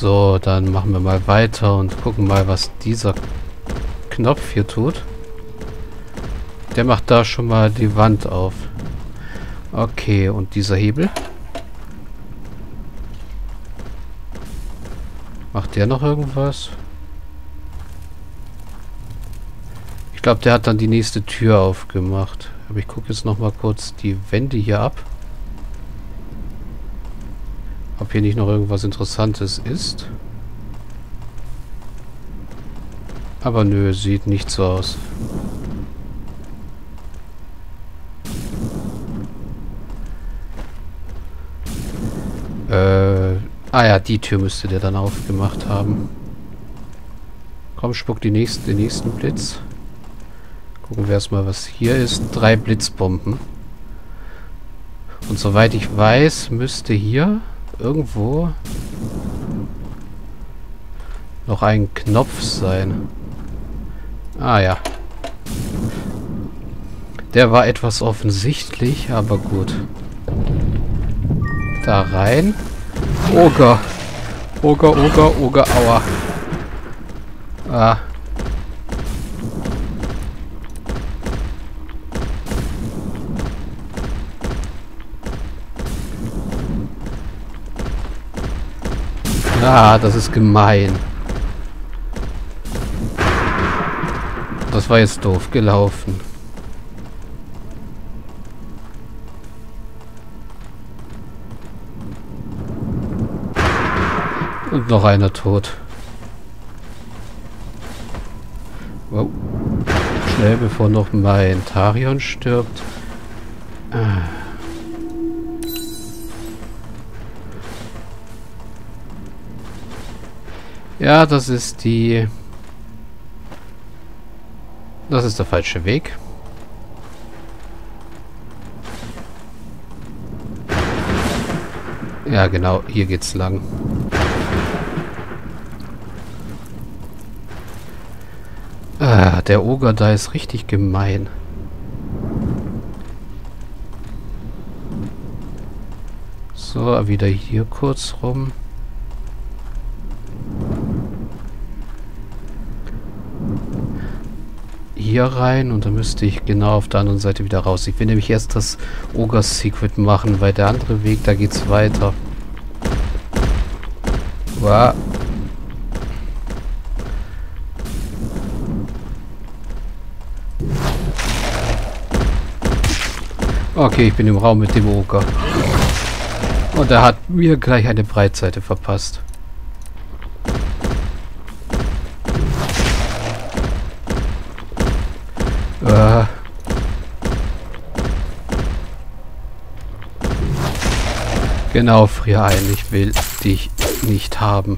So, dann machen wir mal weiter und gucken mal, was dieser Knopf hier tut. Der macht da schon mal die Wand auf. Okay, und dieser Hebel? Macht der noch irgendwas? Ich glaube, der hat dann die nächste Tür aufgemacht. Aber ich gucke jetzt noch mal kurz die Wände hier ab. Ob hier nicht noch irgendwas Interessantes ist. Aber nö, sieht nicht so aus. Ah ja, die Tür müsste der dann aufgemacht haben. Komm, spuck den nächsten Blitz. Gucken wir erstmal, was hier ist. 3 Blitzbomben. Und soweit ich weiß, müsste hier irgendwo noch ein Knopf sein. Ah ja. Der war etwas offensichtlich, aber gut. Da rein. Oger. Oger, Oger, Oger, aua. Ah. Ah, das ist gemein. Das war jetzt doof gelaufen. Und noch einer tot. Wow. Schnell, bevor noch mein Tarion stirbt. Ah. Ja, das ist der falsche Weg. Ja, genau, hier geht's lang. Ah, der Oger da ist richtig gemein. So, wieder hier kurz rum. Hier rein und dann müsste ich genau auf der anderen Seite wieder raus. Ich will nämlich erst das Ogers Secret machen, weil der andere Weg, da geht's weiter. Wow. Okay, ich bin im Raum mit dem Oger. Und er hat mir gleich eine Breitseite verpasst. Genau, frier ein. Ich will dich nicht haben.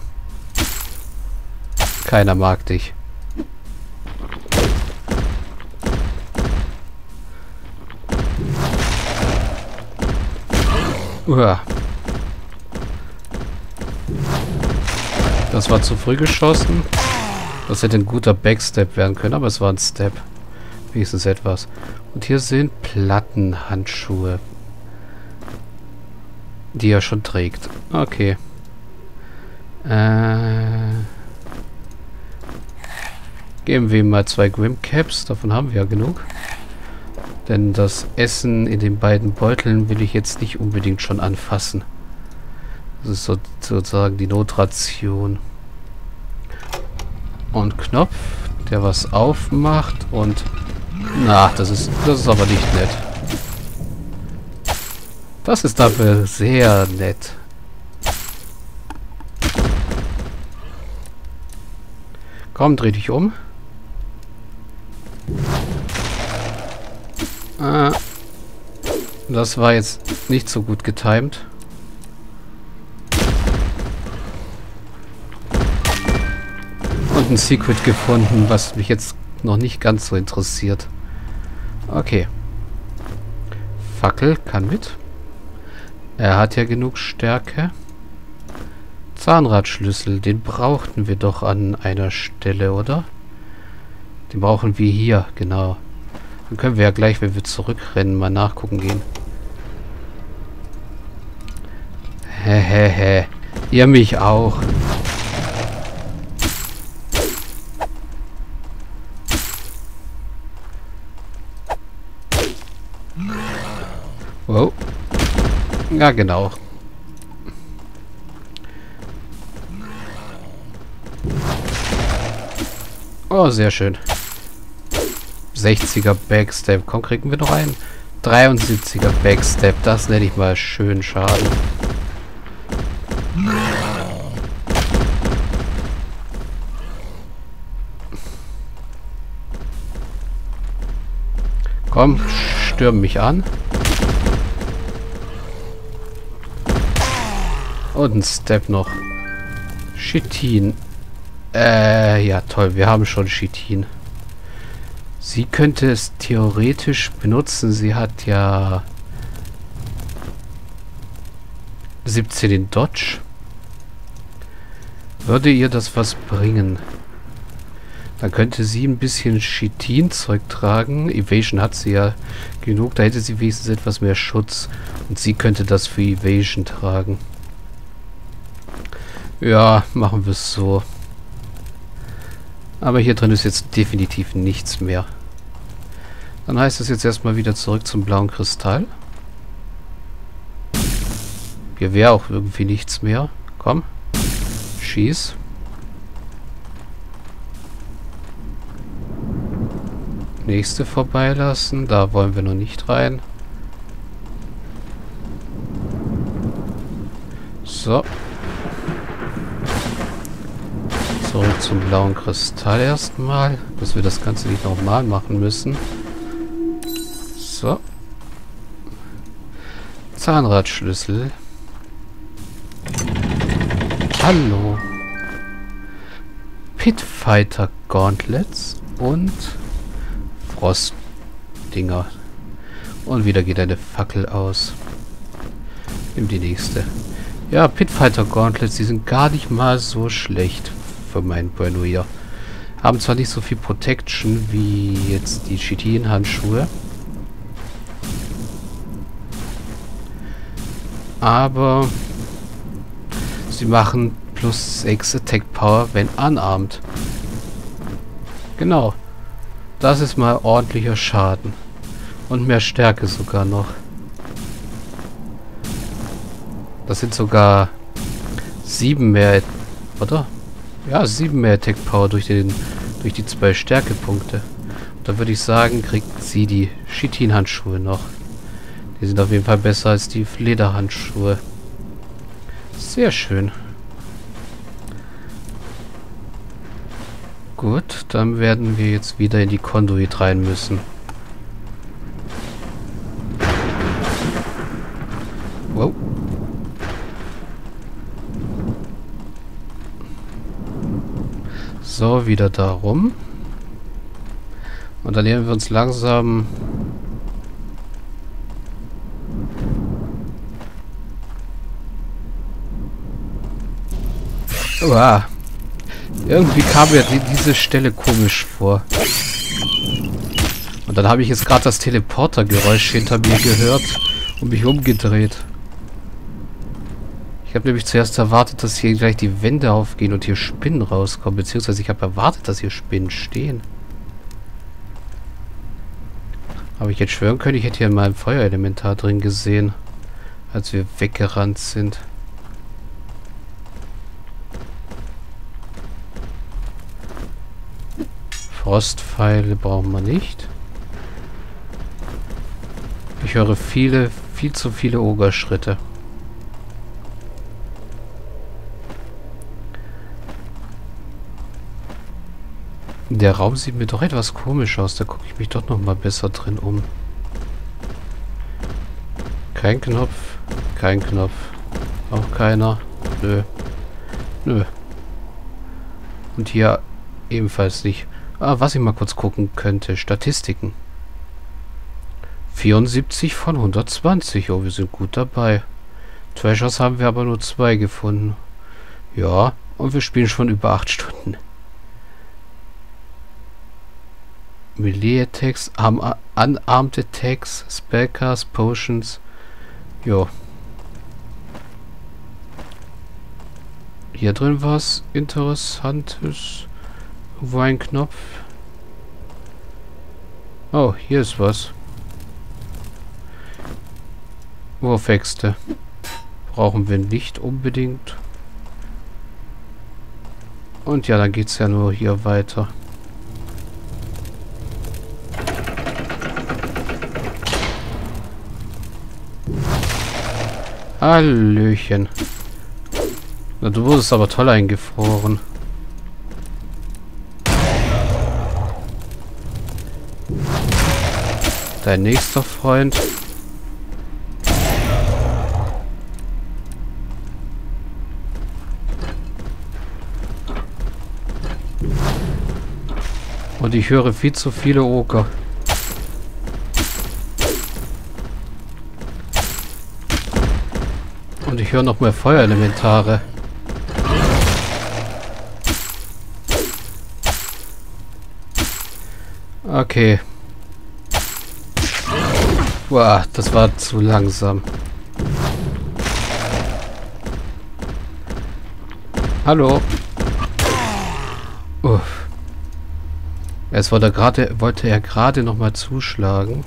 Keiner mag dich. Das war zu früh geschossen. Das hätte ein guter Backstep werden können, aber es war ein Step. Wenigstens etwas. Und hier sind Plattenhandschuhe. Die er schon trägt. Okay. Geben wir ihm mal 2 Grim Caps. Davon haben wir ja genug. Denn das Essen in den beiden Beuteln will ich jetzt nicht unbedingt schon anfassen. Das ist sozusagen die Notration. Und Knopf, der was aufmacht und... Na, das ist aber nicht nett. Das ist dafür sehr nett. Komm, dreh dich um. Ah, das war jetzt nicht so gut getimt. Und ein Secret gefunden, was mich jetzt noch nicht ganz so interessiert. Okay. Fackel kann mit. Er hat ja genug Stärke. Zahnradschlüssel, den brauchten wir doch an einer Stelle, oder? Den brauchen wir hier, genau. Dann können wir ja gleich, wenn wir zurückrennen, mal nachgucken gehen. Hehehe. Ihr mich auch. Ja, genau. Oh, sehr schön. 60er Backstep. Komm, kriegen wir noch einen. 73er Backstep. Das nenne ich mal schön Schaden. Komm, stürm mich an. Und ein Step noch. Chitin. Ja toll, wir haben schon Chitin. Sie könnte es theoretisch benutzen. Sie hat ja 17 in Dodge. Würde ihr das was bringen? Dann könnte sie ein bisschen Chitin-Zeug tragen. Evasion hat sie ja genug. Da hätte sie wenigstens etwas mehr Schutz. Und sie könnte das für Evasion tragen. Ja, machen wir es so. Aber hier drin ist jetzt definitiv nichts mehr. Dann heißt es jetzt erstmal wieder zurück zum blauen Kristall. Hier wäre auch irgendwie nichts mehr. Komm. Schieß. Nächste vorbeilassen. Da wollen wir noch nicht rein. So. Zurück zum blauen Kristall erstmal. Dass wir das Ganze nicht nochmal machen müssen. So. Zahnradschlüssel. Hallo. Pitfighter Gauntlets und Frostdinger. Und wieder geht eine Fackel aus. Nimm die nächste. Ja, Pitfighter Gauntlets, die sind gar nicht mal so schlecht für meinen Bueno hier. Haben zwar nicht so viel Protection wie jetzt die Chitin-Handschuhe. Aber sie machen plus 6 Attack Power, wenn unarmed. Genau. Das ist mal ordentlicher Schaden. Und mehr Stärke sogar noch. Das sind sogar 7 mehr, oder? Ja, 7 mehr Attack Power durch die 2 Stärkepunkte. Da würde ich sagen, kriegt sie die Chitin-Handschuhe noch. Die sind auf jeden Fall besser als die Lederhandschuhe. Sehr schön. Gut, dann werden wir jetzt wieder in die Conduit rein müssen. Wow. So, wieder da rum. Und dann nähern wir uns langsam... Uah. Irgendwie kam mir diese Stelle komisch vor. Und dann habe ich jetzt gerade das Teleportergeräusch hinter mir gehört und mich umgedreht. Ich habe nämlich zuerst erwartet, dass hier gleich die Wände aufgehen und hier Spinnen rauskommen. Beziehungsweise ich habe erwartet, dass hier Spinnen stehen. Aber ich jetzt schwören können, ich hätte hier in meinem Feuerelementar drin gesehen, als wir weggerannt sind. Frostpfeile brauchen wir nicht. Ich höre viel zu viele Ogerschritte. Der Raum sieht mir doch etwas komisch aus. Da gucke ich mich doch noch mal besser drin um. Kein Knopf. Kein Knopf. Auch keiner. Nö. Nö. Und hier ebenfalls nicht. Ah, was ich mal kurz gucken könnte. Statistiken. 74 von 120. Oh, wir sind gut dabei. Treasures haben wir aber nur 2 gefunden. Ja, und wir spielen schon über 8 Stunden. Melee Attacks, Unarmed Attacks, Spellcasts, Potions. Jo. Hier drin was Interessantes. Wo ein Knopf. Oh, hier ist was. Wurfäxte. Brauchen wir nicht unbedingt. Und ja, dann geht es ja nur hier weiter. Hallöchen. Na, du wurdest aber toll eingefroren. Dein nächster Freund. Und ich höre viel zu viele Oger. Und ich höre noch mehr Feuerelementare. Okay. Boah, das war zu langsam. Hallo. Uff. Jetzt wollte er gerade noch mal zuschlagen.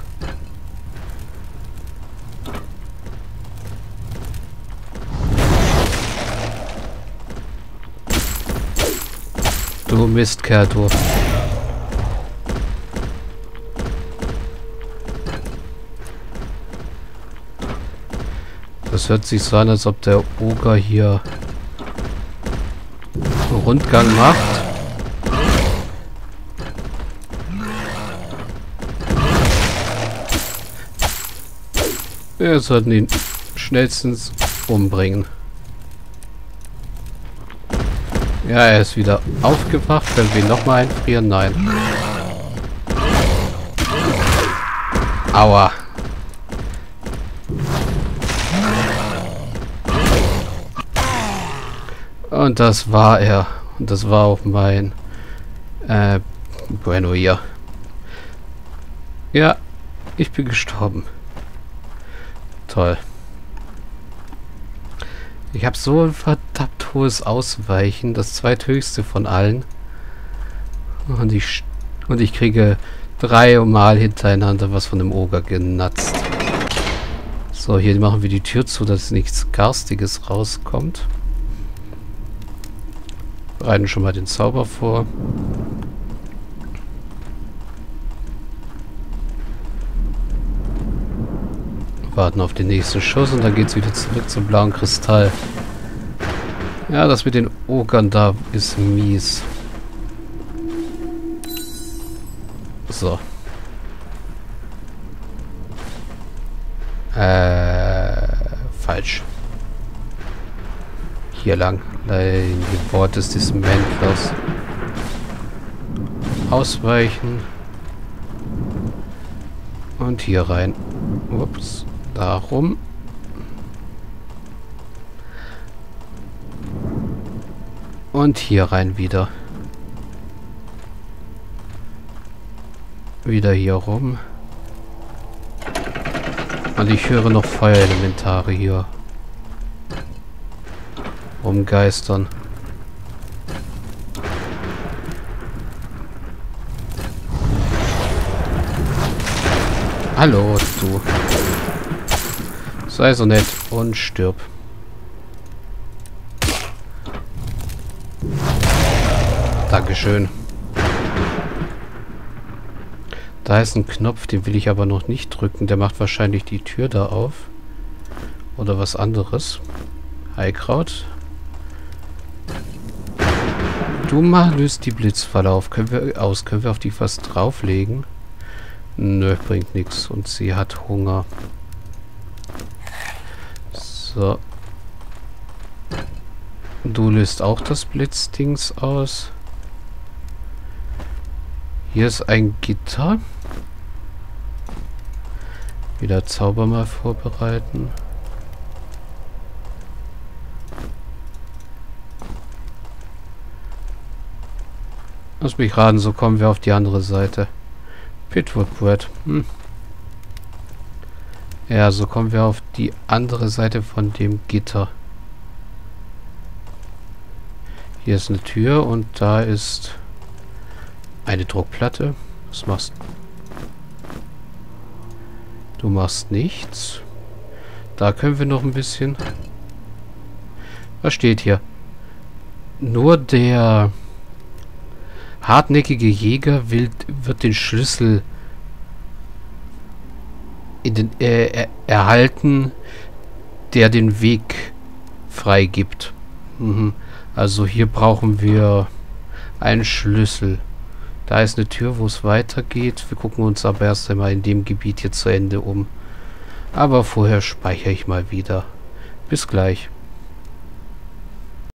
Du Mistkerl, du. Das hört sich so an, als ob der Oger hier einen Rundgang macht. Wir sollten ihn schnellstens umbringen. Ja, er ist wieder aufgewacht. Können wir ihn nochmal einfrieren? Nein. Aua. Und das war er. Und das war auch mein Bueno hier. Ja, ich bin gestorben. Toll. Ich habe so ein verdammt hohes Ausweichen, das zweithöchste von allen. Und ich kriege 3 Mal hintereinander was von dem Oger genatzt. So, hier machen wir die Tür zu, dass nichts Garstiges rauskommt. Bereiten schon mal den Zauber vor. Warten auf den nächsten Schuss und dann geht es wieder zurück zum blauen Kristall. Ja, das mit den Ogern da ist mies. So. Falsch. Hier lang. Nein, die Wort ist des Mäntlers. Ausweichen. Und hier rein. Ups. Darum. Und hier rein wieder. Wieder hier rum. Und ich höre noch Feuerelementare hier rumgeistern. Hallo, du. Sei so nett und stirb. Dankeschön. Da ist ein Knopf, den will ich aber noch nicht drücken. Der macht wahrscheinlich die Tür da auf. Oder was anderes. Heilkraut. Du löst die Blitzfalle auf. Können wir auf die was drauflegen? Nö, bringt nichts. Und sie hat Hunger. So. Du löst auch das Blitzdings aus. Hier ist ein Gitter. Wieder Zauber mal vorbereiten. Lass mich raten, so kommen wir auf die andere Seite. Pitwood Bread. Ja, so kommen wir auf die andere Seite von dem Gitter. Hier ist eine Tür und da ist eine Druckplatte. Was machst du? Du machst nichts. Da können wir noch ein bisschen. Was steht hier? Nur der hartnäckige Jäger wird den Schlüssel erhalten, der den Weg freigibt. Also hier brauchen wir einen Schlüssel. Da ist eine Tür, wo es weitergeht. Wir gucken uns aber erst einmal in dem Gebiet hier zu Ende um. Aber vorher speichere ich mal wieder. Bis gleich.